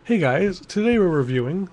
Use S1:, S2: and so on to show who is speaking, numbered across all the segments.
S1: Hey guys, today we're reviewing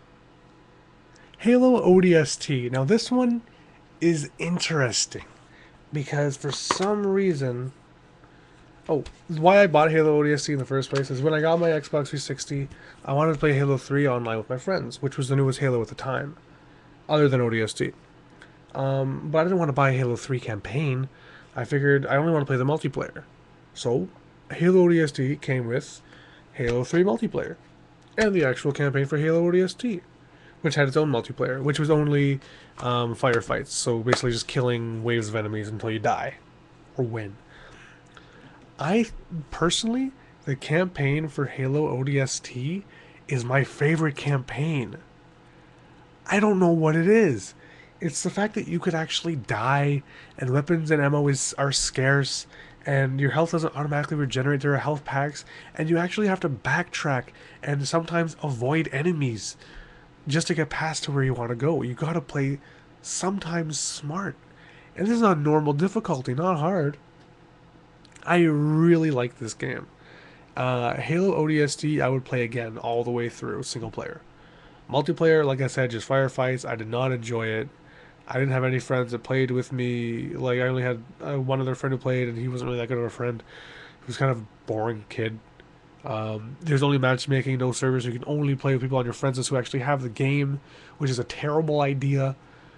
S1: Halo ODST. Now this one is interesting because for some reason, why I bought Halo ODST in the first place is when I got my Xbox 360, I wanted to play Halo 3 online with my friends, which was the newest Halo at the time, other than ODST. But I didn't want to buy Halo 3 campaign. I figured I only want to play the multiplayer. So, Halo ODST came with Halo 3 multiplayer and the actual campaign for Halo ODST, which had its own multiplayer, which was only firefights. So basically, just killing waves of enemies until you die or win. I personally, the campaign for Halo ODST is my favorite campaign. I don't know what it is. It's the fact that you could actually die, and weapons and ammo are scarce, and your health doesn't automatically regenerate. There are health packs, and you actually have to backtrack and sometimes avoid enemies just to get past to where you want to go. You gotta play sometimes smart. And this is on normal difficulty, not hard. I really like this game. Halo ODST, I would play again all the way through, single player. Multiplayer, like I said, just firefights. I did not enjoy it. I didn't have any friends that played with me. Like, I only had one other friend who played, and he wasn't really that good of a friend. He was kind of a boring kid. There's only matchmaking, no servers. You can only play with people on your friends list who actually have the game, which is a terrible idea.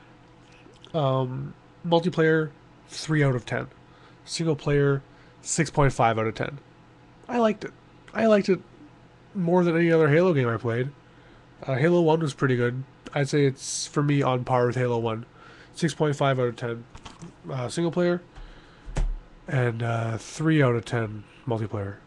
S1: Multiplayer, 3 out of 10. Single player, 6.5 out of 10. I liked it. I liked it more than any other Halo game I played. Halo 1 was pretty good. I'd say it's, for me, on par with Halo 1. 6.5 out of 10 single player, and 3 out of 10 multiplayer.